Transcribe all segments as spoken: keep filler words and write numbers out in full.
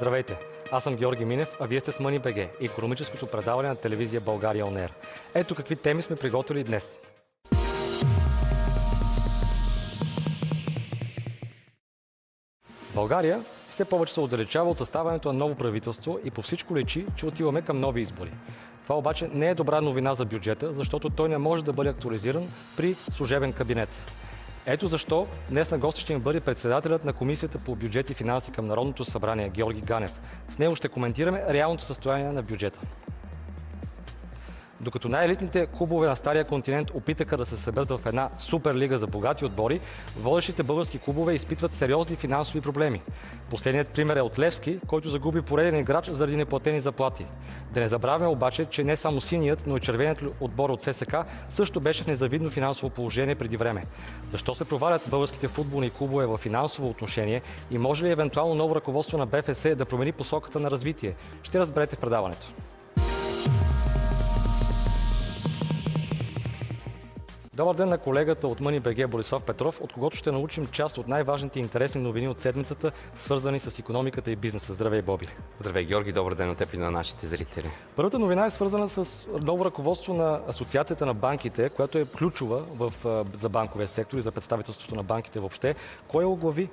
Здравейте! Аз съм Георги Минев, а вие сте с MoneyBG, икономическото предаване на телевизия България On Air. Ето какви теми сме приготвили днес. България все повече се отдалечава от съставянето на ново правителство и по всичко личи, че отиваме към нови избори. Това обаче не е добра новина за бюджета, защото той не може да бъде актуализиран при служебен кабинет. Ето защо днес на гости ще ни бъде председателят на Комисията по бюджет и финанси към Народното събрание Георги Ганев. С него ще коментираме реалното състояние на бюджета. Докато най-елитните клубове на Стария континент опитаха да се съберат в една суперлига за богати отбори, водещите български клубове изпитват сериозни финансови проблеми. Последният пример е от Левски, който загуби пореден играч заради неплатени заплати. Да не забравяме обаче, че не само синият, но и червеният отбор от ССК също беше в незавидно финансово положение преди време. Защо се провалят българските футболни клубове в финансово отношение и може ли евентуално ново ръководство на БФС да промени посоката на развитие? Ще разберете в предаването. Добър ден на колегата от MoneyBG Борислав Петров, от когото ще научим част от най-важните интересни новини от седмицата, свързани с икономиката и бизнеса. Здравей, Боби! Здравей, Георги! Добър ден на теб и на нашите зрители. Първата новина е свързана с ново ръководство на Асоциацията на банките, която е ключова в, за банковия сектор и за представителството на банките въобще. Кой е оглави?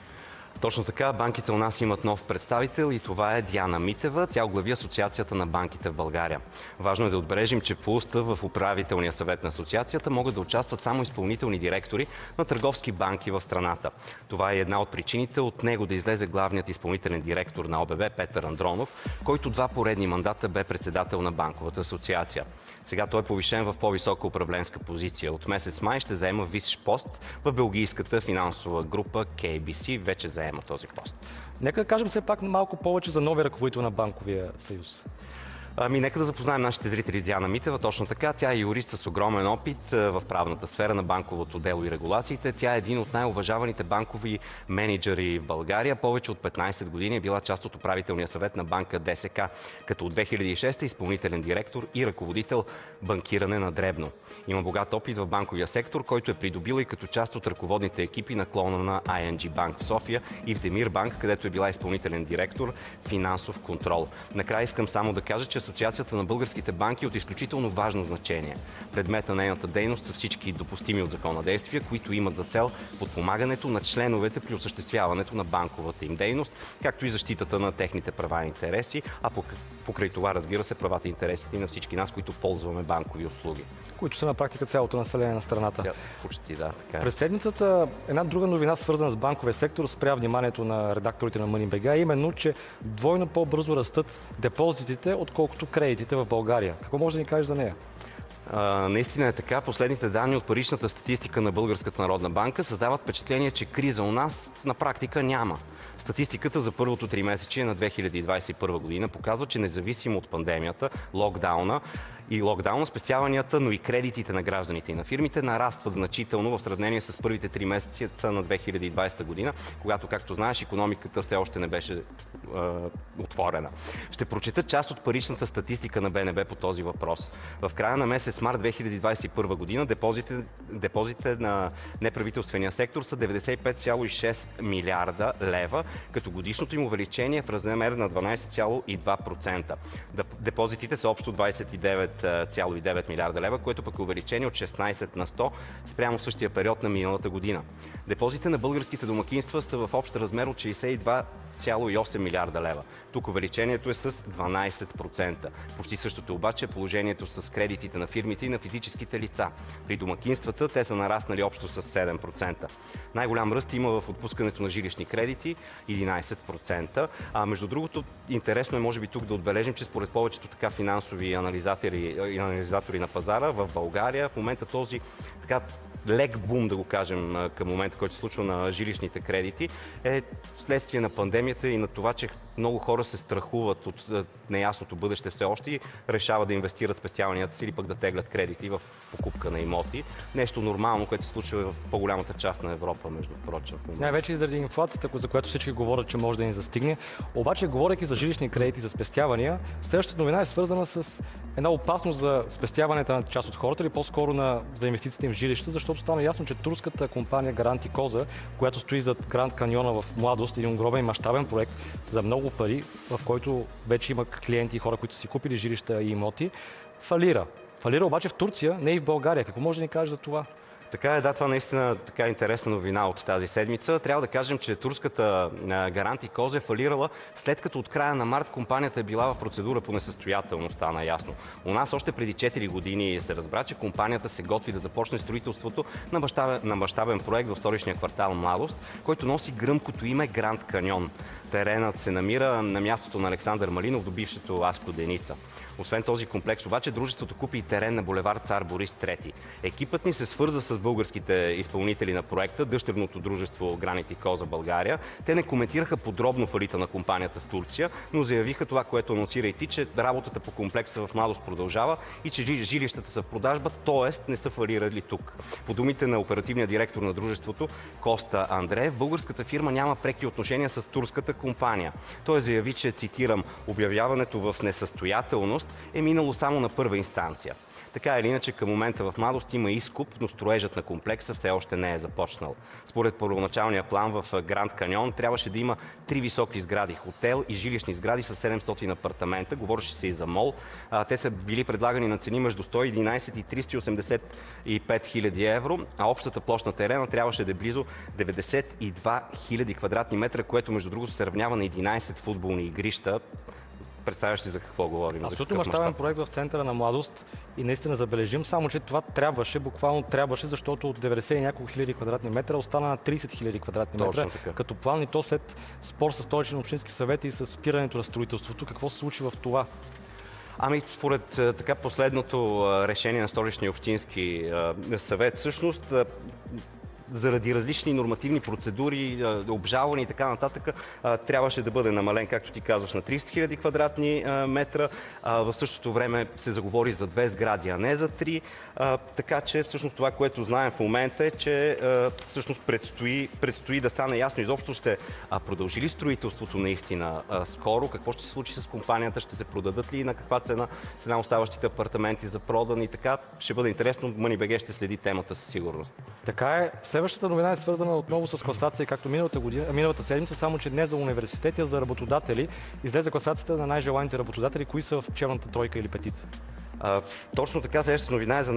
Точно така, банките у нас имат нов представител и това е Диана Митева. Тя оглави Асоциацията на банките в България. Важно е да отбележим, че по устав в управителния съвет на асоциацията могат да участват само изпълнителни директори на търговски банки в страната. Това е една от причините от него да излезе главният изпълнителен директор на ОББ Петър Андронов, който два поредни мандата бе председател на банковата асоциация. Сега той е повишен в по-висока управленска позиция. От месец май ще заема висш пост в белгийската финансова група Кей Би Си. Вече заема този пост. Нека да кажем все пак малко повече за новия ръководител на Банковия съюз. Ами, нека да запознаем нашите зрители с Диана Митева. Точно така, тя е юрист с огромен опит в правната сфера на банковото дело и регулациите. Тя е един от най-уважаваните банкови менеджери в България. Повече от петнайсет години е била част от управителния съвет на банка ДСК, като от две хиляди и шеста изпълнителен директор и ръководител банкиране на дребно. Има богат опит в банковия сектор, който е придобила и като част от ръководните екипи на клона на Ай Ен Джи Банк в София и в Демир Банк, където е била изпълнителен директор финансов контрол. Накрая искам само да кажа, че Асоциацията на българските банки е от изключително важно значение. Предмет на нейната дейност са всички допустими от закона действия, които имат за цел подпомагането на членовете при осъществяването на банковата им дейност, както и защитата на техните права и интереси, а покрай това, разбира се, правата и интересите на всички нас, които ползваме банкови услуги. Които са на практика цялото население на страната. Ця, почти, да. Така е. През седмицата една друга новина, свързана с банковия сектор, спря вниманието на редакторите на MoneyBG, именно, че двойно по-бързо растат депозитите, отколкото кредитите в България. Какво може да ни кажеш за нея? Uh, наистина е така. Последните данни от паричната статистика на Българската народна банка създават впечатление, че криза у нас на практика няма. Статистиката за първото тримесечие на две хиляди двайсет и първа година показва, че независимо от пандемията, локдауна и локдауна, спестяванията, но и кредитите на гражданите и на фирмите нарастват значително в сравнение с първите три месеца на две хиляди и двайсета година, когато, както знаеш, икономиката все още не беше е, отворена. Ще прочета част от паричната статистика на Б Н Б по този въпрос. В края на месец март две хиляди двайсет и първа година депозитите, депозитите на неправителствения сектор са деветдесет и пет цяло и шест милиарда лева, като годишното им увеличение е в размер на дванайсет цяло и два процента. Депозитите са общо двайсет и девет цяло и девет милиарда лева, което пък е увеличение от шестнайсет на сто спрямо същия период на миналата година. Депозитите на българските домакинства са в общ размер от шейсет и два цяло и осем милиарда лева. Тук увеличението е с дванайсет процента. Почти същото обаче е положението с кредитите на фирмите и на физическите лица. При домакинствата те са нараснали общо с седем процента. Най-голям ръст има в отпускането на жилищни кредити единайсет процента. А между другото, интересно е може би тук да отбележим, че според повечето така финансови анализатори, анализатори на пазара в България в момента този така лек бум, да го кажем, към момента, който се случва на жилищните кредити, е вследствие на пандемията и на това, че много хора се страхуват от неясното бъдеще все още и решават да инвестират спестяванията си или пък да теглят кредити в покупка на имоти. Нещо нормално, което се случва в по-голямата част на Европа, между прочим. Най-вече и заради инфлацията, за която всички говорят, че може да ни застигне. Обаче, говорейки за жилищни кредити, за спестявания, следващата новина е свързана с една опасност за спестяването на част от хората или по-скоро на, за инвестициите им в жилища, защото стана ясно, че турската компания Гаранти Коза, която стои зад Гранд Каньона в Младост, един огромен и мащабен проект за много много пари, в който вече има клиенти и хора, които са си купили жилища и имоти, фалира. Фалира обаче в Турция, не и в България. Какво може да ни кажеш за това? Така е, да, това наистина така интересна новина от тази седмица. Трябва да кажем, че турската Гаранти Коз е фалирала, след като от края на март компанията е била в процедура по несъстоятелност, стана ясно. У нас още преди четири години се разбра, че компанията се готви да започне строителството на мащабен, на мащабен проект в столичния квартал Младост, който носи гръмкото име Гранд Каньон. Теренът се намира на мястото на Александър Малинов до бившето Аско Деница. Освен този комплекс, обаче, дружеството купи и терен на булевард Цар Борис трети. Екипът ни се свърза с българските изпълнители на проекта, дъщерното дружество Гранити Коза България. Те не коментираха подробно фалита на компанията в Турция, но заявиха това, което анонсира и ти, че работата по комплекса в Младост продължава и че жилищата са в продажба, т.е. не са фалирали тук. По думите на оперативния директор на дружеството Коста Андреев, българската фирма няма преки отношения с турската компания. Той заяви, че, цитирам, обявяването в несъстоятелност е минало само на първа инстанция. Така или иначе, към момента в Младост има изкуп, но строежът на комплекса все още не е започнал. Според първоначалния план в Гранд Каньон трябваше да има три високи сгради, хотел и жилищни сгради с седемстотин апартамента. Говореше се и за мол. Те са били предлагани на цени между сто и единадесет и триста и осемдесет и пет хиляди евро, а общата площ на терена трябваше да е близо деветдесет и два хиляди квадратни метра, което между другото се равнява на единадесет футболни игрища. Представяш си за какво говорим? Абсолютно мащабен проект в центъра на Младост и наистина забележим, само че това трябваше, буквално трябваше, защото от деветдесет и няколко хиляди квадратни метра остана на тридесет хиляди квадратни метра. Като план, и то след спор с столичен общински съвет и с спирането на строителството. Какво се случи в това? Ами, според така последното решение на столичния общински съвет, всъщност заради различни нормативни процедури, обжалване и така нататък, трябваше да бъде намален, както ти казваш, на тридесет хиляди квадратни метра. В същото време се заговори за две сгради, а не за три. Така че всъщност това, което знаем в момента е, че всъщност предстои, предстои да стане ясно изобщо ще продължи ли строителството наистина скоро, какво ще се случи с компанията, ще се продадат ли и на каква цена, цена оставащите апартаменти за продан и така. Ще бъде интересно, МъниБГ ще следи темата със сигурност. Така е. Следващата новина е свързана отново с класация, както миналата, година, миналата седмица, само че не за университети, а за работодатели. Излезе класацията на най-желаните работодатели, кои са в челната тройка или петица. А, точно така, следващата новина е за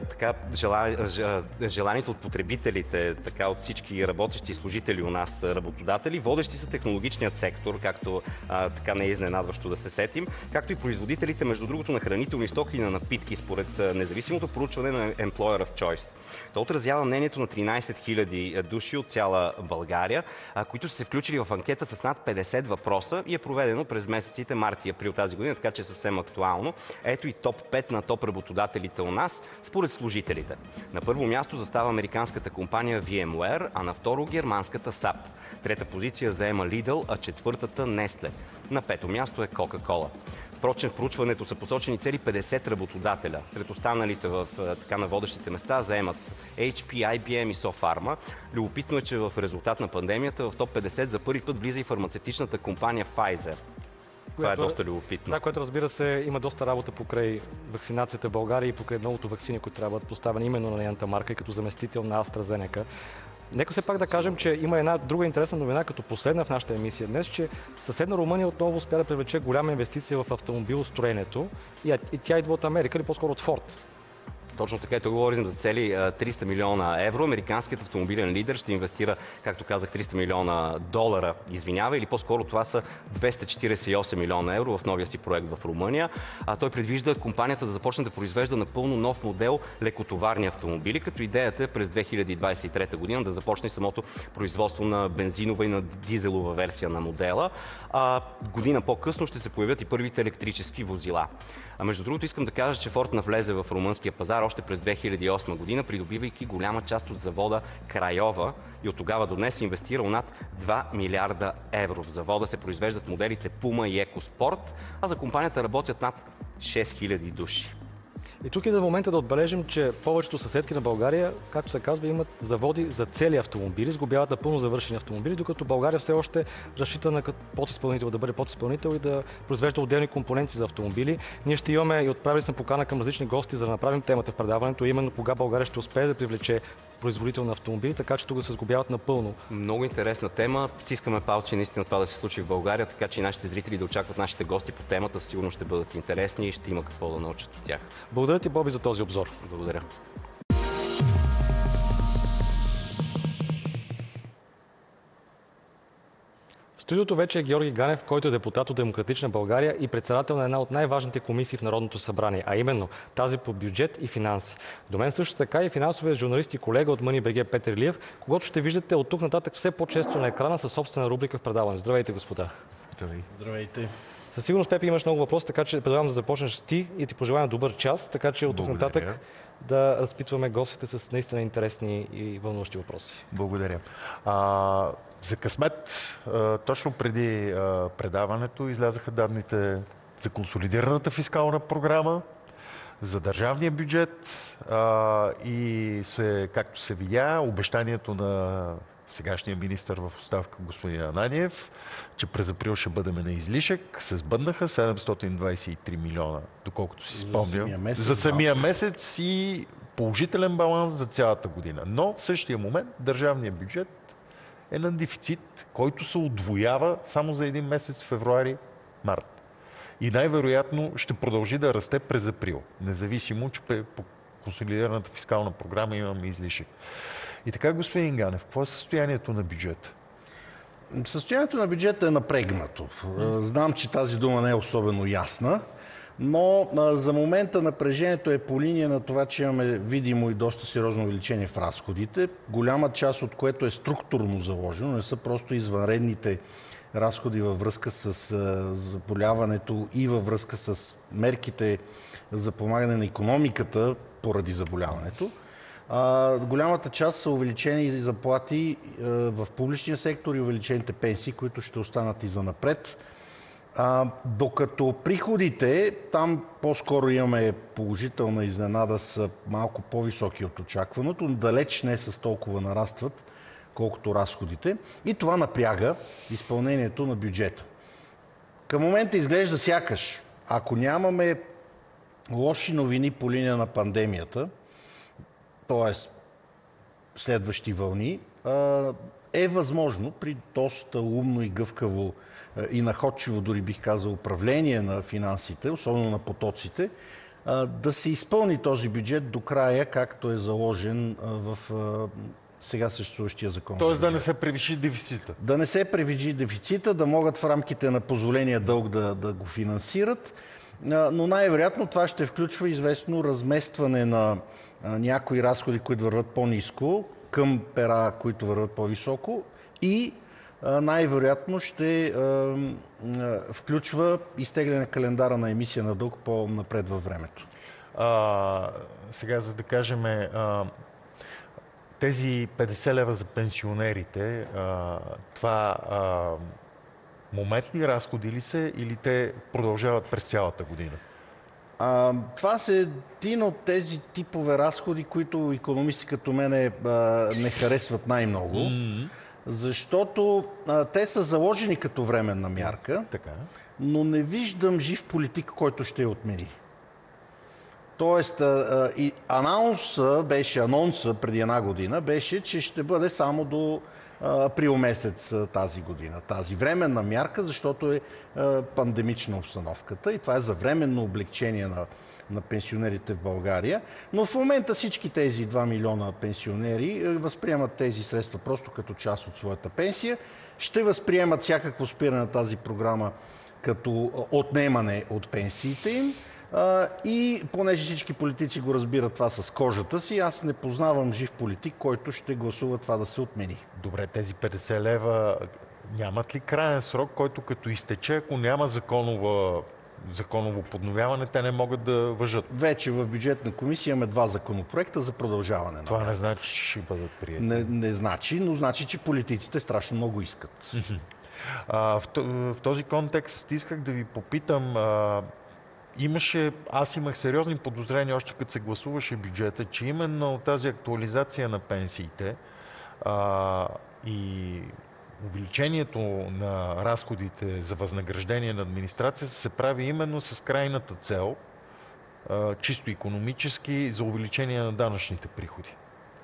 най-желаните от потребителите, така от всички работещи и служители у нас работодатели. Водещи са технологичният сектор, както а, така не е изненадващо да се сетим, както и производителите, между другото, на хранителни стоки и на напитки, според независимото проучване на Employer of Choice. То отразява мнението на тринадесет хиляди души от цяла България, които са се включили в анкета с над петдесет въпроса и е проведено през месеците март и април тази година, така че е съвсем актуално. Ето и топ пет на топ работодателите у нас, според служителите. На първо място застава американската компания VMware, а на второ германската сап. Трета позиция заема Lidl, а четвъртата Nestle. На пето място е Coca-Cola. Впрочем, в проучването са посочени цели петдесет работодателя. Сред останалите в така на водещите места заемат Ейч Пи, Ай Би Ем и SoFarma. Любопитно е, че в резултат на пандемията в топ петдесет за първи път влиза и фармацевтичната компания Pfizer. Това е доста любопитно. Това, което разбира се, има доста работа покрай вакцинацията в България и покрай многото ваксини, които трябва да бъдат поставени именно на нейната марка като заместител на AstraZeneca. Нека все пак да кажем, че има една друга интересна новина, като последна в нашата емисия днес, че съседна Румъния отново успя да привлече голяма инвестиция в автомобилостроенето и, и тя идва от Америка или по-скоро от Форд. Точно така, и тук говорим за цели триста милиона евро. Американският автомобилен лидер ще инвестира, както казах, триста милиона долара, извинява, или по-скоро това са двеста четиридесет и осем милиона евро в новия си проект в Румъния. А той предвижда компанията да започне да произвежда напълно нов модел лекотоварни автомобили, като идеята е през две хиляди двадесет и трета година да започне самото производство на бензинова и на дизелова версия на модела. А година по-късно ще се появят и първите електрически возила. А между другото искам да кажа, че Форд навлезе в румънския пазар още през две хиляди и осма година, придобивайки голяма част от завода Крайова и от тогава до днес е инвестирал над два милиарда евро. В завода се произвеждат моделите Puma и EcoSport, а за компанията работят над шест хиляди души. И тук е да момента да отбележим, че повечето съседки на България, както се казва, имат заводи за цели автомобили, сглобяват напълно завършени автомобили, докато България все още разчита на подизпълнител, да бъде подизпълнител и да произвежда отделни компоненти за автомобили. Ние ще имаме и отправили съм покана към различни гости, за да направим темата в предаването, именно кога България ще успее да привлече производител на автомобили, така че тук се сглобяват напълно. Много интересна тема. Стискаме палци наистина това да се случи в България, така че и нашите зрители да очакват нашите гости по темата. Сигурно ще бъдат интересни и ще има какво да научат от тях. Благодаря ти, Боби, за този обзор. Благодаря. В студиото вече е Георги Ганев, който е депутат от Демократична България и председател на една от най-важните комисии в Народното събрание, а именно тази по бюджет и финанси. До мен също така и финансовият журналист и колега от Money.bg Петър Илиев, когото ще виждате от тук нататък все по-често на екрана със собствена рубрика в предаване. Здравейте, господа! Здравей. Здравейте! Със сигурност, Пепи, имаш много въпроси, така че предлагам да започнеш ти и ти пожелавам добър час, така че от тук нататък да разпитваме гостите с наистина интересни и вълнуващи въпроси. Благодаря. А, за късмет, а, точно преди а, предаването излязаха данните за консолидираната фискална програма, за държавния бюджет а, и се, както се видя, обещанието на сегашния министър в оставка господин Ананиев, че през април ще бъдем на излишък, се сбъднаха седемстотин двадесет и три милиона, доколкото си спомням, за, за самия месец и положителен баланс за цялата година. Но в същия момент държавният бюджет е на дефицит, който се удвоява само за един месец, февруари-март. И най-вероятно ще продължи да расте през април, независимо, че по консолидираната фискална програма имаме излишък. И така, господин Ганев, какво е състоянието на бюджета? Състоянието на бюджета е напрегнато. Знам, че тази дума не е особено ясна, но за момента напрежението е по линия на това, че имаме видимо и доста сериозно увеличение в разходите, голяма част от което е структурно заложено, не са просто извънредните разходи във връзка с заболяването и във връзка с мерките за помагане на икономиката поради заболяването. А, голямата част са увеличени заплати а, в публичния сектор и увеличените пенсии, които ще останат и занапред. А, докато приходите, там по-скоро имаме положителна изненада, са малко по-високи от очакваното, но далеч не с толкова нарастват, колкото разходите. И това напряга изпълнението на бюджета. Към момента изглежда сякаш, ако нямаме лоши новини по линия на пандемията, т.е. следващи вълни, е възможно при доста умно и гъвкаво и находчиво, дори бих казал, управление на финансите, особено на потоците, да се изпълни този бюджет до края, както е заложен в сега съществуващия закон. Тоест да не се превиши дефицита. Да не се превиши дефицита, да могат в рамките на позволения дълг да, да го финансират, но най-вероятно това ще включва известно разместване на някои разходи, които върват по-ниско, към пера, които върват по-високо и най-вероятно ще включва изтегляне календара на емисия на дълг по-напред във времето. А, сега, за да кажем, а, тези петдесет лева за пенсионерите, а, това а, моментни разходи ли са или те продължават през цялата година? А, това са един от тези типове разходи, които икономисти като мене а, не харесват най-много, mm-hmm. защото а, те са заложени като временна мярка, така. Но не виждам жив политик, който ще я отмени. Тоест, а, и анонса беше, анонса преди една година беше, че ще бъде само до април месец тази година. Тази временна мярка, защото е пандемична обстановката и това е за временно облегчение на, на пенсионерите в България. Но в момента всички тези два милиона пенсионери възприемат тези средства просто като част от своята пенсия. Ще възприемат всякакво спиране на тази програма като отнемане от пенсиите им. Uh, и понеже всички политици го разбират това с кожата си, аз не познавам жив политик, който ще гласува това да се отмени. Добре, тези петдесет лева нямат ли краен срок, който като изтече, ако няма законова, законово подновяване, те не могат да важат? Вече в бюджетна комисия имаме два законопроекта за продължаване. Това на не значи, че ще бъдат приети? Не, не значи, но значи, че политиците страшно много искат. А, в, в този контекст исках да ви попитам... А, Имаше, аз имах сериозни подозрения, още като се гласуваше бюджета, че именно тази актуализация на пенсиите а, и увеличението на разходите за възнаграждение на администрацията се прави именно с крайната цел, а, чисто икономически, за увеличение на данъчните приходи.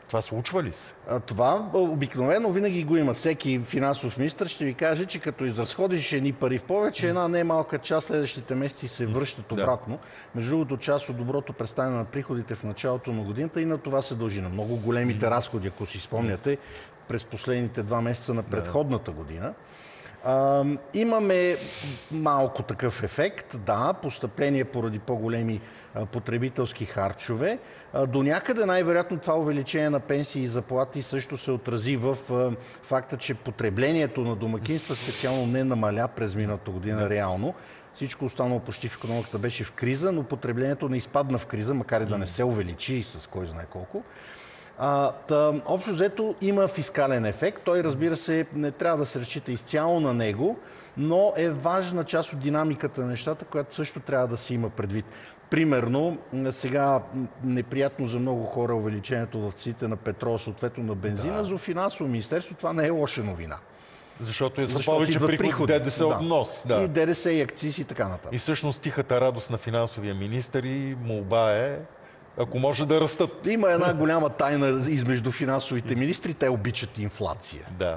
Това случва ли се? А, това обикновено винаги го има. Всеки финансов министър ще ви каже, че като изразходиш едни пари в повече, една не малка част следващите месеци се връщат обратно. Да. Между другото, част от доброто представяне на приходите в началото на годината и на това се дължи на много големите разходи, ако си спомняте, през последните два месеца на предходната година. А, имаме малко такъв ефект, да, постъпление поради по-големи а, потребителски харчове. А, до някъде най-вероятно това увеличение на пенсии и заплати също се отрази в а, факта, че потреблението на домакинства специално не намаля през миналата година реално. Всичко останало почти в икономиката беше в криза, но потреблението не изпадна в криза, макар и да не се увеличи с кой знае колко. А, та, общо взето има фискален ефект. Той, разбира се, не трябва да се разчита изцяло на него, но е важна част от динамиката на нещата, която също трябва да се има предвид. Примерно, сега неприятно за много хора увеличението в цените на петрола, съответно на бензина, да. За финансово министерство това не е лоша новина. Защото е за повече приходи, ДДС от внос. Да. И ДДС и акциз и така нататък. И всъщност тихата радост на финансовия министър и молба е, ако може да растат. Има една голяма тайна измежду финансовите министри, те обичат инфлация. Да.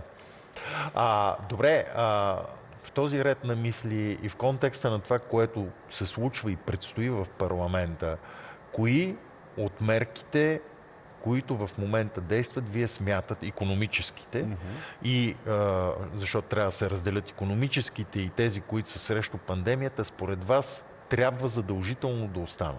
А, добре, а, в този ред на мисли и в контекста на това, което се случва и предстои в парламента, кои от мерките, които в момента действат, вие смятат икономическите, mm-hmm. и а, защото трябва да се разделят икономическите и тези, които са срещу пандемията, според вас трябва задължително да останат?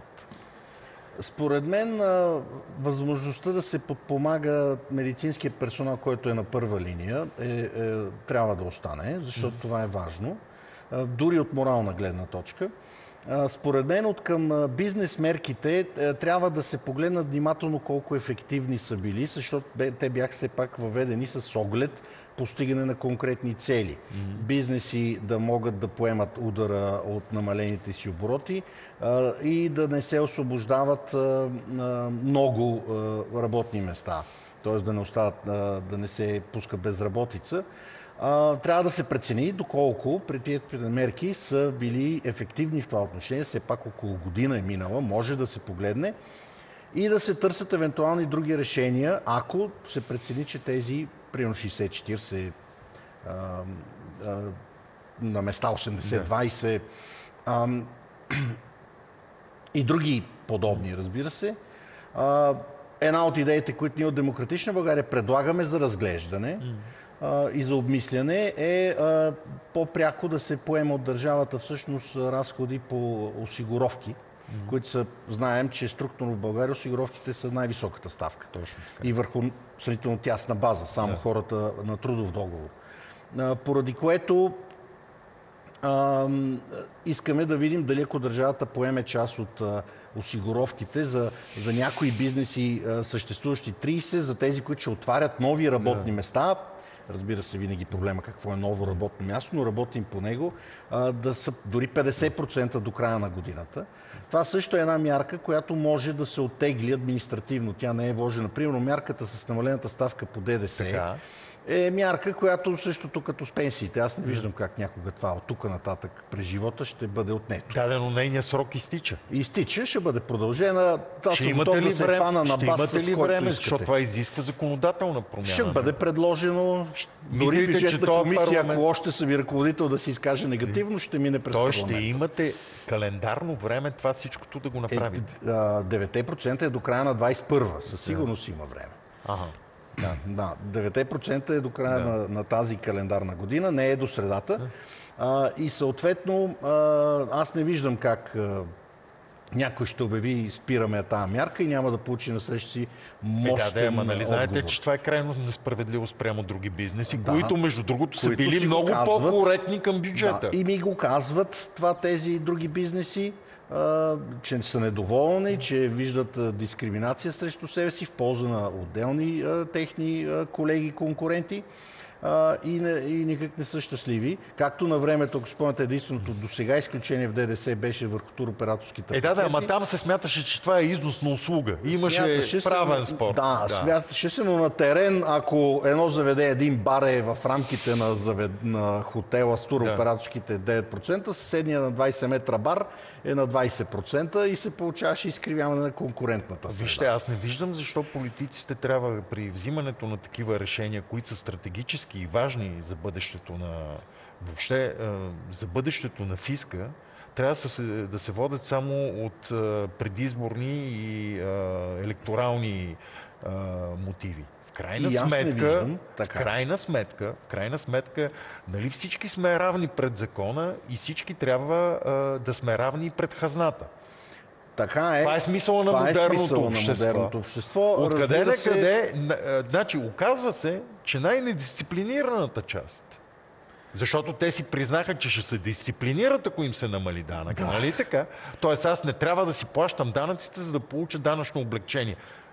Според мен възможността да се подпомага медицинския персонал, който е на първа линия, е, е, трябва да остане, защото mm-hmm. това е важно, дори от морална гледна точка. Според мен от към бизнес мерките трябва да се погледнат внимателно колко ефективни са били, защото те бяха все пак въведени с оглед постигане на конкретни цели. Mm-hmm. Бизнеси да могат да поемат удара от намалените си обороти а, и да не се освобождават а, а, много а, работни места, т.е. да не остават, а, да не се пуска безработица. А, трябва да се прецени доколко предприетите мерки са били ефективни в това отношение. Все пак около година е минала, може да се погледне и да се търсят евентуални други решения, ако се прецени, че тези примерно шейсет четирийсет, а, а, на места осемдесет двайсет а, и други подобни, разбира се. А, една от идеите, които ние от Демократична България предлагаме за разглеждане а, и за обмисляне е а, по-пряко да се поема от държавата всъщност разходи по осигуровки, Mm-hmm. които са, знаем, че структурно в България осигуровките са най-високата ставка. Точно. И върху сравнително тясна база, само yeah. хората на трудов договор. А, поради което а, искаме да видим дали ако държавата поеме част от а, осигуровките за, за някои бизнеси а, съществуващи трийсет, за тези, които ще отварят нови работни yeah. места. Разбира се, винаги проблема какво е ново работно място, но работим по него, а, да са дори петдесет процента до края на годината. Това също е една мярка, която може да се оттегли административно. Тя не е вложена. Примерно мярката с намалената ставка по ДДС така. Е мярка, която същото като с пенсиите. Аз не виждам как някога това от тук нататък през живота ще бъде отнето. Да, но нейният срок изтича. Изтича, ще бъде продължена. Това ще имате ли да се време, фана на бас, ще имате ли време, защото това искате. изисква законодателна промяна. Ще бъде предложено. Дори Мислите, бюджетна че комисия, парламент... ако още съм ви ръководител да се изкаже негативно, ще мине през Той парламента. Ще имате календарно време това всичкото да го направите. Е, деветдесет процента е до края на двайсет и първа. Със сигурност има време. Ага. Да, да, деветдесет процента е до края да. на, на тази календарна година, не е до средата. А, и съответно, а, аз не виждам как а, някой ще обяви спираме тази мярка и няма да получи на среща си мощен е, да, да, ама, нали, отговор. знаете, че това е крайно несправедливо спрямо други бизнеси, да, които между другото са които били много казват, по-коректни към бюджета. Да, и ми го казват това тези други бизнеси, а, че са недоволни, че виждат а, дискриминация срещу себе си в полза на отделни а, техни а, колеги, конкуренти. а, и, не, и никак не са щастливи. Както на времето, ако спомняте, единственото до сега изключение в ДДС беше върху туроператорските Е, да, да, пакети. ама там се смяташе, че това е износ на услуга. Имаше Смяташе се, правен спор. Да, да, смяташе се, но на терен, ако едно заведе, един бар е в рамките на, завед... на хотела с туроператорските девет процента, съседния на двайсет метра бар е на двайсет процента и се получаваше изкривяване на конкурентната среда. Вижте, аз не виждам защо политиците трябва при взимането на такива решения, които са стратегически и важни за бъдещето на въобще за бъдещето на фиска, трябва да се, да се водят само от предизборни и електорални мотиви. В крайна сметка, в крайна сметка, в крайна сметка, нали всички сме равни пред закона и всички трябва а, да сме равни пред хазната. Така е. Това е смисъла на модерното е общество. На модерното общество. Откъде на се... къде? Значи, оказва се, че най-недисциплинираната част, защото те си признаха, че ще се дисциплинират, ако им се намали данък. Да. Нали така? Тоест аз не трябва да си плащам данъците, за да получа данъчно облекчение.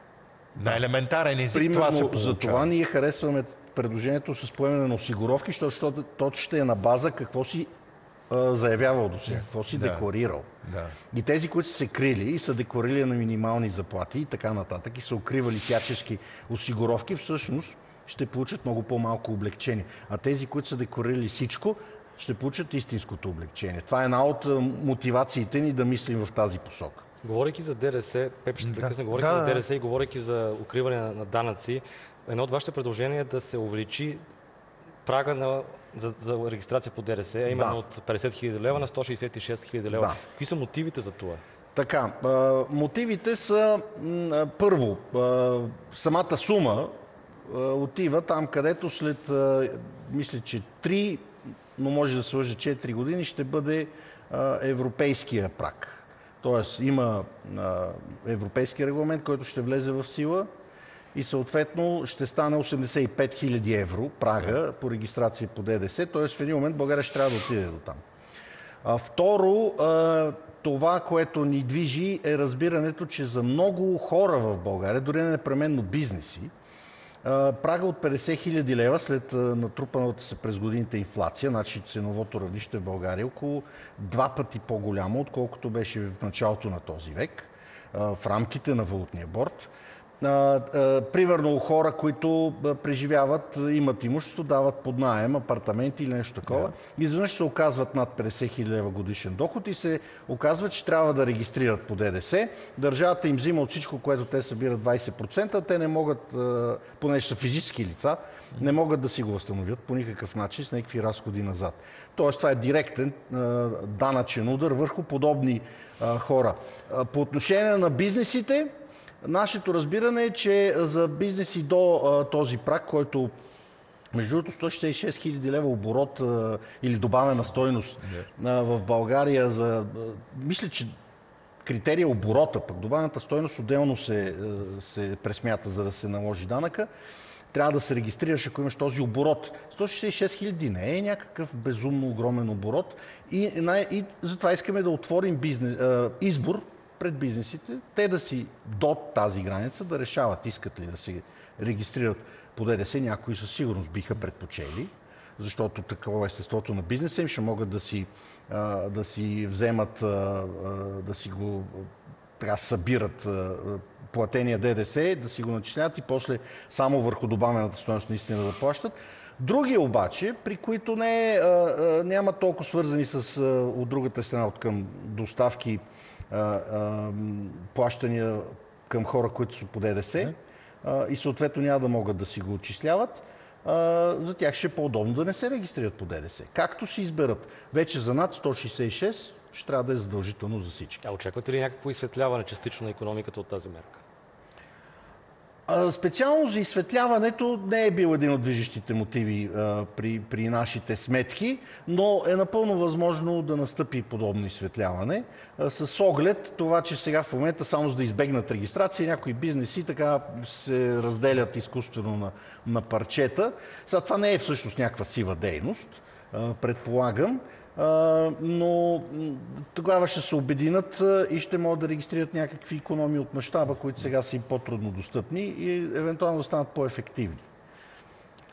На елементарен език Примерно, това се получава. За това ние харесваме предложението с поемане на осигуровки, защото то ще е на база какво си а, заявявал до сега, какво си да. декларирал. Да. И тези, които са се крили и са декларирали на минимални заплати и така нататък, и са укривали всячески осигуровки, всъщност ще получат много по-малко облегчение. А тези, които са декларирали всичко, ще получат истинското облегчение. Това е една от мотивациите ни да мислим в тази посока. Говорейки за ДДС, Пеп ще прекъсна, да. говорейки да. за ДДС и говорейки за укриване на, на данъци, едно от вашите предложения е да се увеличи прага на, за, за регистрация по ДДС, а именно да. от петдесет хиляди лева на сто шейсет и шест хиляди лева. Да. Какви са мотивите за това? Така, а, мотивите са м, първо, а, самата сума а, отива там, където след, а, мисля, че три, но може да се лъжа четири години, ще бъде а, европейския праг. Тоест има а, европейски регламент, който ще влезе в сила и съответно ще стане осемдесет и пет хиляди евро прага по регистрация по ДДС. Тоест в един момент България ще трябва да отиде до там. А, второ, а, това, което ни движи е разбирането, че за много хора в България, дори не непременно бизнеси, прага от петдесет хиляди лева след натрупаната се през годините инфлация, значи ценовото равнище в България, около два пъти по-голямо, отколкото беше в началото на този век, в рамките на валутния борд. Примерно хора, които преживяват, имат имущество, дават под наем апартаменти или нещо такова, да. Изведнъж се оказват над петдесет хиляди лева годишен доход и се оказва, че трябва да регистрират по ДДС. Държавата им взима от всичко, което те събират двайсет процента, те не могат, понеже са физически лица, не могат да си го възстановят по никакъв начин с някакви разходи назад. Тоест това е директен данъчен удар върху подобни хора. По отношение на бизнесите, нашето разбиране е, че за бизнеси до а, този праг, който между другото сто шейсет и шест хиляди лева оборот а, или добавена стойност а, в България, за, а, мисля, че критерия оборота, пък добавената стойност отделно се, а, се пресмята, за да се наложи данъка, трябва да се регистрираш, ако имаш този оборот. сто шейсет и шест хиляди не е някакъв безумно огромен оборот и, и, и затова искаме да отворим бизнес, а, избор пред бизнесите, те да си до тази граница да решават, искат ли да се регистрират по ДДС. Някои със сигурност биха предпочели, защото такова естеството на бизнеса им ще могат да си, да си вземат, да си го така събират платения ДДС, да си го начислят и после само върху добавената стойност наистина да плащат. Други обаче, при които не, няма толкова свързани с от другата страна, от към доставки, плащания към хора, които са по ДДС и съответно няма да могат да си го отчисляват, за тях ще е по-удобно да не се регистрират по ДДС. Както си изберат. Вече за над сто шейсет и шест ще трябва да е задължително за всички. А очаквате ли някакво изсветляване частично на икономиката от тази мерка? Специално за изсветляването не е бил един от движещите мотиви а, при, при нашите сметки, но е напълно възможно да настъпи подобно изсветляване. А, с оглед това, че сега в момента само за да избегнат регистрация, някои бизнеси така се разделят изкуствено на, на парчета. Сега това не е всъщност някаква сива дейност, а, предполагам. Uh, но тогава ще се обединят uh, и ще могат да регистрират някакви икономии от мащаба, които сега са и по-трудно достъпни и евентуално да станат по-ефективни.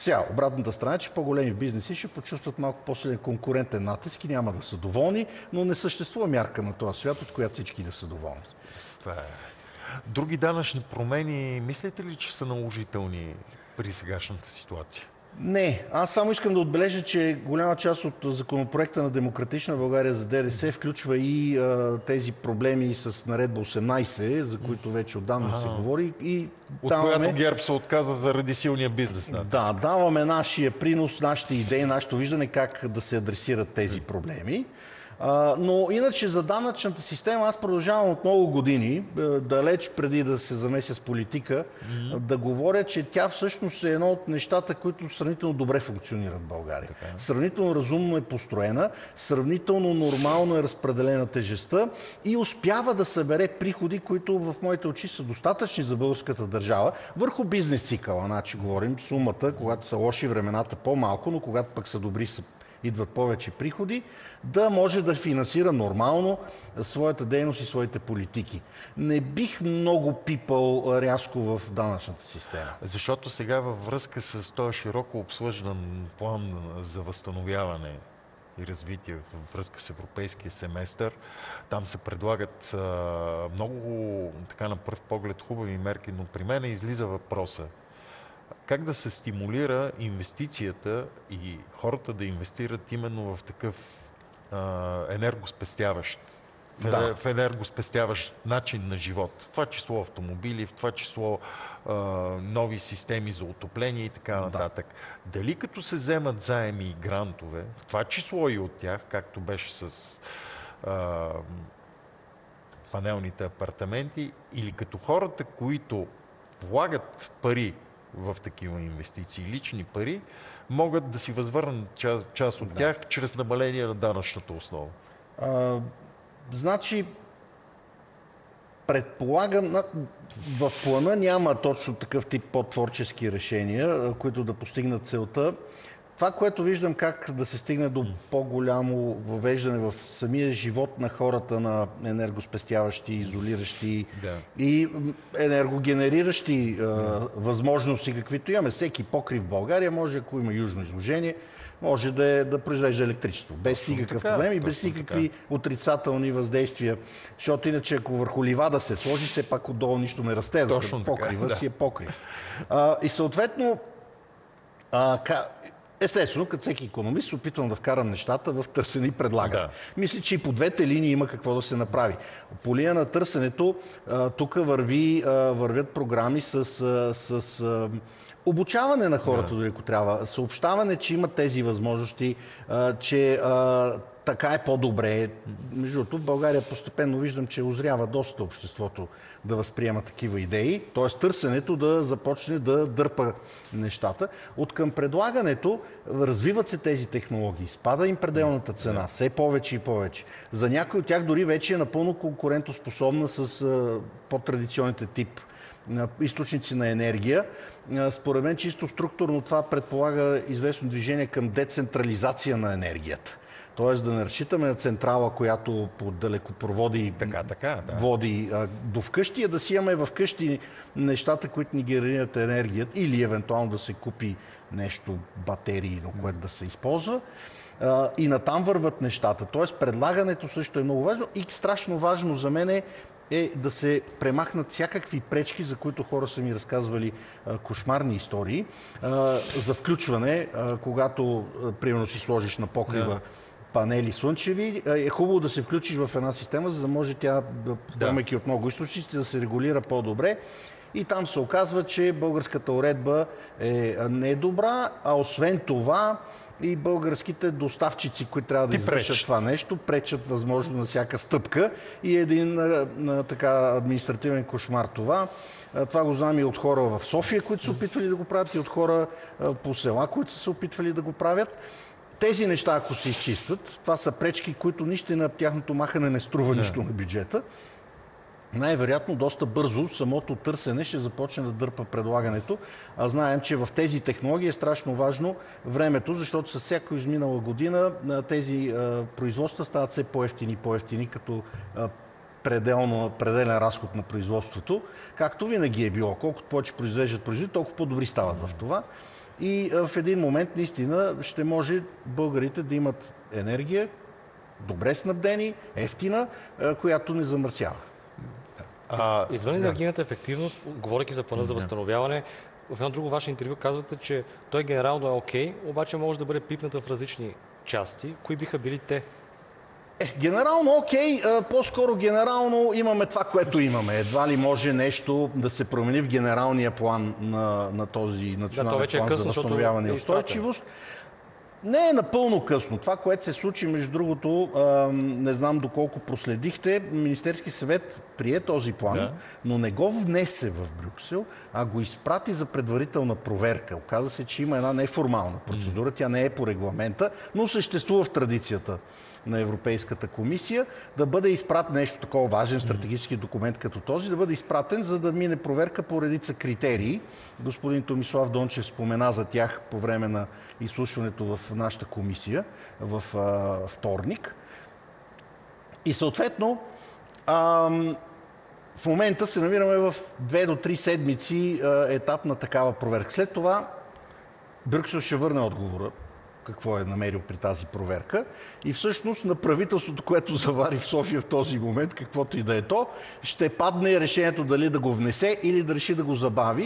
Сега, обратната страна е, че по-големи бизнеси ще почувстват малко по-силен конкурентен натиск и няма да са доволни, но не съществува мярка на този свят, от която всички да са доволни. Това е. Други данъчни промени, мислите ли, че са наложителни при сегашната ситуация? Не, аз само искам да отбележа, че голяма част от законопроекта на Демократична България за ДДС включва и а, тези проблеми с наредба осемнайсет, за които вече отдавна ага. се говори. И от даваме... която ГЕРБ се отказа заради силния бизнес. Да, даваме нашия принос, нашите идеи, нашето виждане как да се адресират тези проблеми. А, но иначе за данъчната система аз продължавам от много години, далеч преди да се замеся с политика, mm-hmm. да говоря, че тя всъщност е едно от нещата, които сравнително добре функционират в България. Така. Сравнително разумно е построена, сравнително нормално е разпределена тежестта и успява да събере приходи, които в моите очи са достатъчни за българската държава, върху бизнес цикъла. Значи говорим сумата, когато са лоши времената по-малко, но когато пък са добри, са идват повече приходи, да може да финансира нормално своята дейност и своите политики. Не бих много пипал рязко в данъчната система. Защото сега във връзка с този широко обсъждан план за възстановяване и развитие във връзка с европейския семестър, там се предлагат а, много така на пръв поглед хубави мерки, но при мен излиза въпроса: как да се стимулира инвестицията и хората да инвестират именно в такъв а, енергоспестяващ, да. в енергоспестяващ начин на живот. В това число автомобили, в това число а, нови системи за отопление и така нататък. Да. Дали като се вземат заеми и грантове, в това число и от тях, както беше с а, панелните апартаменти, или като хората, които влагат пари в такива инвестиции, лични пари, могат да си възвърнат част, част от да. тях чрез намаление на данъчната основа? А, значи, предполагам, в плана няма точно такъв тип по-творчески решения, които да постигнат целта. Това, което виждам как да се стигне до по-голямо въвеждане в самия живот на хората на енергоспестяващи, изолиращи да. и енергогенериращи е, възможности, каквито имаме. Всеки покрив в България може, ако има южно изложение, може да, е, да произвежда електричество. Без точно никакъв така, проблем и без никакви така. отрицателни въздействия. Защото иначе, ако върху ливада се сложи, все пак отдолу нищо не расте. Точно покрива така, си е покрив. А, и съответно, а, ка... естествено, като всеки икономист, се опитвам да вкарам нещата в търсене и предлагане. Да. Мисля, че и по двете линии има какво да се направи. По линия на търсенето, тук върви, вървят програми с, с обучаване на хората, да. дори ако трябва. Съобщаване, че имат тези възможности, че така е по-добре. Между другото, в България постепенно виждам, че озрява доста обществото да възприема такива идеи, т.е. търсенето да започне да дърпа нещата. От към предлагането развиват се тези технологии, спада им пределната цена, все повече и повече. За някои от тях дори вече е напълно конкурентоспособна с по-традиционните тип източници на енергия. Според мен чисто структурно това предполага известно движение към децентрализация на енергията. Тоест да не разчитаме на централа, която по далекопроводи така, така, да. води а, до вкъщи, а да си имаме вкъщи нещата, които ни генерират енергията, или евентуално да се купи нещо, батерии, но което да се използва. А, и натам върват нещата. Тоест предлагането също е много важно и страшно важно за мен е е да се премахнат всякакви пречки, за които хора са ми разказвали а, кошмарни истории, а, за включване, а, когато, а, примерно, си сложиш на покрива да. панели слънчеви, е хубаво да се включиш в една система, за да може тя, поемайки да. от много източници, да се регулира по-добре. И там се оказва, че българската уредба е недобра, а освен това и българските доставчици, които трябва да извършат това нещо, пречат възможно на всяка стъпка и един а, а, така административен кошмар това. А, това го знам и от хора в София, които са опитвали да го правят, и от хора а, по села, които са се опитвали да го правят. Тези неща, ако се изчистят, това са пречки, които нищо на тяхното махане не струва нищо на бюджета. Най-вероятно доста бързо самото търсене ще започне да дърпа предлагането. А знаем, че в тези технологии е страшно важно времето, защото с всяка изминала година тези а, производства стават все по-евтини и по-евтини, като а, пределно, пределен разход на производството. Както винаги е било. Колкото повече произвеждат производители, толкова по-добри стават в това. и в един момент наистина ще може българите да имат енергия, добре снабдени, ефтина, която не замърсява. А, Извън енергийната ефективност, говорейки за плана за възстановяване, в едно друго ваше интервю казвате, че той генерално е окей, обаче може да бъде пипната в различни части. Кои биха били те? Е, генерално окей, по-скоро генерално имаме това, което имаме. Едва ли може нещо да се промени в генералния план на, на този национален да, план е късно, за възстановяване и устойчивост. Не е напълно късно. Това, което се случи, между другото, не знам доколко проследихте, Министерски съвет прие този план, да. но не го внесе в Брюксел, а го изпрати за предварителна проверка. Оказа се, че има една неформална процедура, тя не е по регламента, но съществува в традицията на Европейската комисия, да бъде изпратен нещо такова важен стратегически документ като този, да бъде изпратен, за да мине проверка по редица критерии. Господин Томислав Дончев спомена за тях по време на изслушването в нашата комисия в а, вторник. И съответно а, в момента се намираме в две до три седмици а, етап на такава проверка. След това Брюксел ще върне отговора какво е намерил при тази проверка. И всъщност на правителството, което завари в София в този момент, каквото и да е то, ще падне решението дали да го внесе или да реши да го забави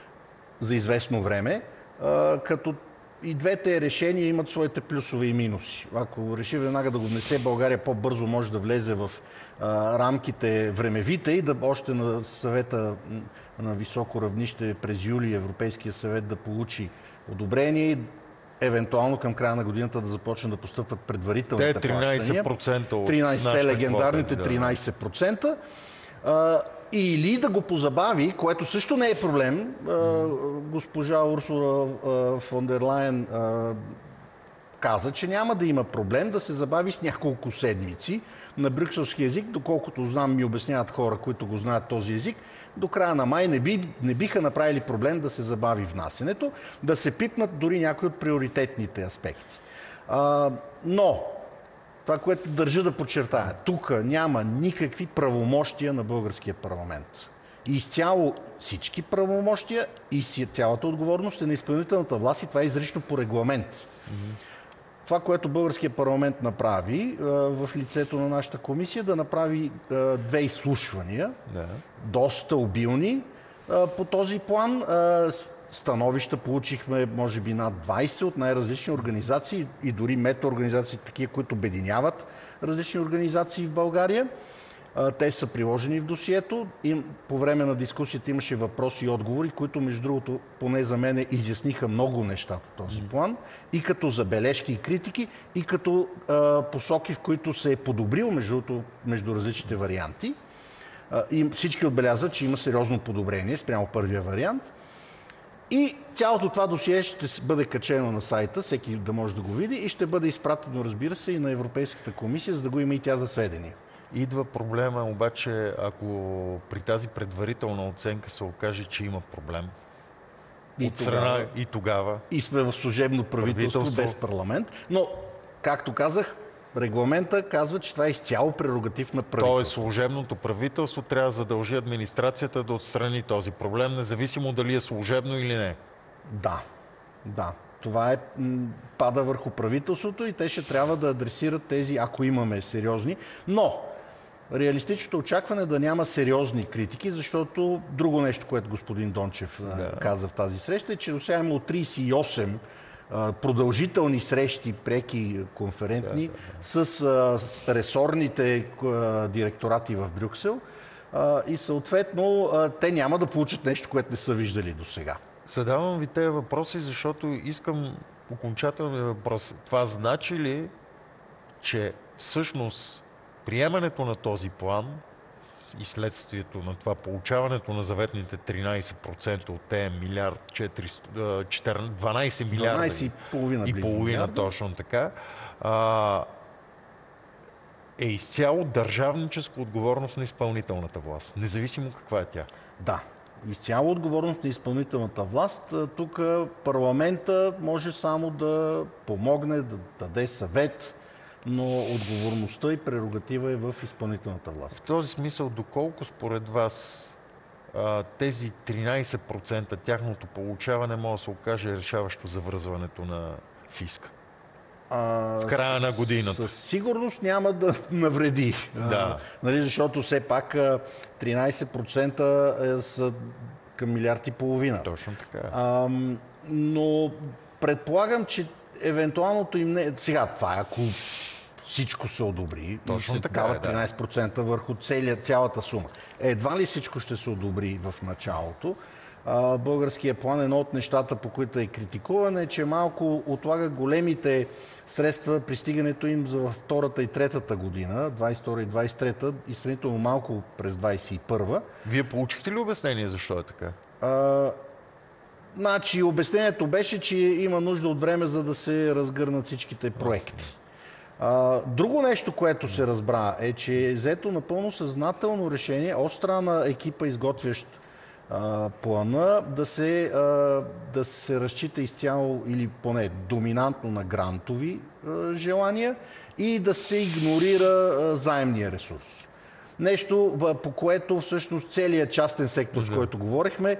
за известно време, като и двете решения имат своите плюсове и минуси. Ако реши веднага да го внесе, България по-бързо може да влезе в рамките времевите и да още на съвета на високо равнище през юли Европейския съвет да получи одобрение и евентуално към края на годината да започне да постъпват предварителните плащания. тринайсет процента от тринайсет легендарните тринайсет процента. А, или да го позабави, което също не е проблем. А, госпожа Урсула а, фон дер Лайен а, каза, че няма да има проблем да се забави с няколко седмици на брюкселски език, доколкото знам, ми обясняват хора, които го знаят този език. До края на май не, би, не биха направили проблем да се забави внасенето, да се пипнат дори някои от приоритетните аспекти. А, но, това, което държа да подчертая, тук няма никакви правомощия на българския парламент. Изцяло всички правомощия и цялата отговорност е на изпълнителната власт и това е изрично по регламент. Mm-hmm. Това, което българският парламент направи в лицето на нашата комисия, да направи две изслушвания, yeah. доста обилни по този план. Становища получихме, може би, над двайсет от най-различни организации и дори метаорганизации, такива, които обединяват различни организации в България. Те са приложени в досието. И по време на дискусията имаше въпроси и отговори, които, между другото, поне за мен изясниха много неща по този план. И като забележки и критики, и като а, посоки, в които се е подобрил между, между различните варианти. А, и всички отбелязват, че има сериозно подобрение спрямо първия вариант. И цялото това досие ще бъде качено на сайта, всеки да може да го види и ще бъде изпратено, разбира се, и на Европейската комисия, за да го има и тя за сведение. Идва проблема, обаче, ако при тази предварителна оценка се окаже, че има проблем. И от страна тогава, и тогава. И сме в служебно правителство, правителство без парламент. Но, както казах, регламента казва, че това е изцяло прерогатив на правителството. Тоест, служебното правителство трябва да задължи администрацията да отстрани този проблем, независимо дали е служебно или не. Да, да. Това е, пада върху правителството и те ще трябва да адресират тези, ако имаме сериозни. Но реалистичното очакване е да няма сериозни критики, защото друго нещо, което господин Дончев да. каза в тази среща, е, че сега има от трийсет и осем продължителни срещи, преки, конферентни, да, да, да. с а, ресорните а, директорати в Брюксел а, и съответно а, те няма да получат нещо, което не са виждали до сега. Задавам ви тези въпроси, защото искам окончателния въпрос. Това значи ли, че всъщност приемането на този план и следствието на това, получаването на заветните тринайсет процента от тези милиард, дванайсет милиарда дванайсет и половина, и половина точно така, а, е изцяло държавническа отговорност на изпълнителната власт, независимо каква е тя? Да. Изцяло отговорност на изпълнителната власт. Тук парламента може само да помогне, да даде съвет, но отговорността и прерогатива е в изпълнителната власт. В този смисъл, доколко според вас а, тези тринайсет процента тяхното получаване може да се окаже решаващо за връзването на фиска? В края на годината. Със сигурност няма да навреди. Да. А, нали, защото все пак тринайсет процента са към милиард и половина. Точно така. А, но предполагам, че евентуалното им не... Сега, това ако всичко се одобри, точно се така дава е, да. тринайсет процента върху целия, цялата сума. Едва ли всичко ще се одобри в началото. А, българския план, едно от нещата, по които е критикуван, е, че малко отлага големите средства при стигането им за втората и третата година, двайсет и втора и двайсет и трета, и сравнително малко през двайсет и първа. Вие получихте ли обяснение защо е така? А, значи, обяснението беше, че има нужда от време, за да се разгърнат всичките проекти. А, друго нещо, което се разбра, е, че е взето напълно съзнателно решение от страна на екипа, изготвящ а, плана, да се, а, да се разчита изцяло или поне доминантно на грантови а, желания и да се игнорира а, заемния ресурс. Нещо, по което всъщност целият частен сектор, с който говорихме,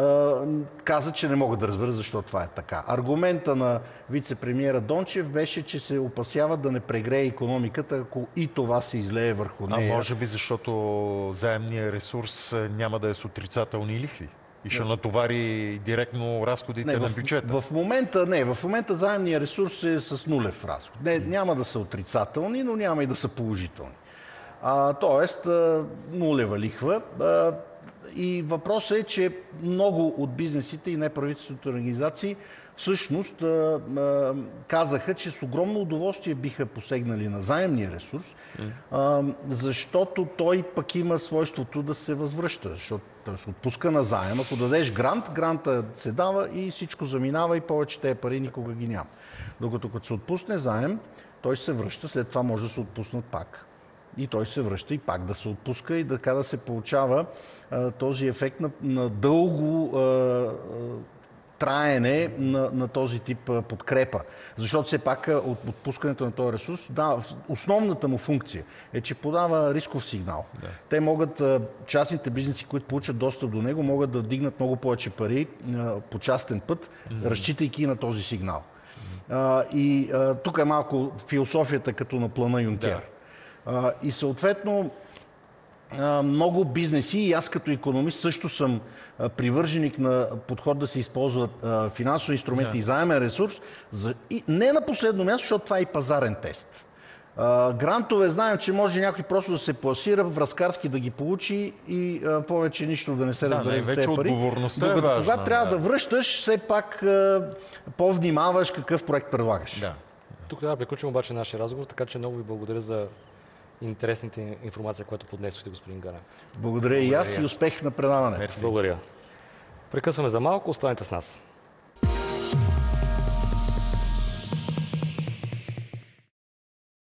каза, че не могат да разберат защо това е така. Аргумента на вице-премиера Дончев беше, че се опасяват да не прегрее икономиката, ако и това се излее върху нея. А може би защото заемния ресурс няма да е с отрицателни лихви и ще натовари директно разходите не, на в, бюджета. В момента не, в момента заемния ресурс е с нулев разход. Не, няма да са отрицателни, но няма и да са положителни. А, тоест, а, нулева лихва. А, и въпросът е, че много от бизнесите и неправителствените организации всъщност а, а, казаха, че с огромно удоволствие биха посегнали на заемния ресурс, а, защото той пък има свойството да се възвръща. Защото той се отпуска на заем. Ако дадеш грант, гранта се дава и всичко заминава и повече тези пари никога ги няма. Докато като се отпусне заем, той се връща, след това може да се отпуснат пак. И той се връща и пак да се отпуска и така да се получава а, този ефект на, на дълго а, а, траене на, на този тип а, подкрепа. Защото все пак а, от отпускането на този ресурс, да, основната му функция е, че подава рисков сигнал. Да. Те могат, а, частните бизнеси, които получат достъп до него, могат да вдигнат много повече пари а, по частен път, mm-hmm. разчитайки на този сигнал. Mm-hmm. А, и а, тук е малко философията като на плана Юнкер. Да. Uh, и съответно uh, много бизнеси, и аз като икономист също съм uh, привърженик на подход да се използват uh, финансови инструменти yeah. и заемен ресурс, за... и не на последно място, защото това е и пазарен тест. Uh, грантове знаем, че може някой просто да се пласира, връзкарски да ги получи и uh, повече нищо да не се разбере да, за тези пари. Отговорността Докато е важна, когато трябва да. да връщаш, все пак uh, по-внимаваш какъв проект предлагаш. Да. Тук трябва да приключим обаче нашия разговор, така че много ви благодаря за интересната информация, която поднесохте, господин Ганев. Благодаря, Благодаря и аз и успех на предаването. Благодаря. Прекъсваме за малко, останете с нас.